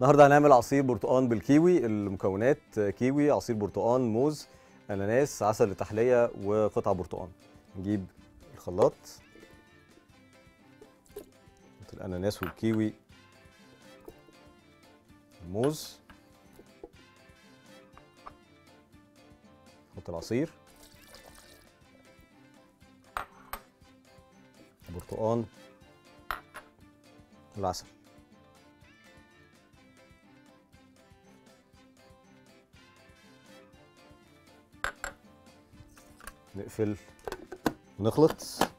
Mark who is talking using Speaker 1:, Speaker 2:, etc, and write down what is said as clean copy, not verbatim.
Speaker 1: النهارده هنعمل عصير برتقان بالكيوي. المكونات كيوي، عصير برتقان، موز، اناناس، عسل للتحليه، وقطع برتقان. نجيب الخلاط، نحط الاناناس والكيوي، الموز، نحط العصير، البرتقان والعسل. نقفل ونخلط.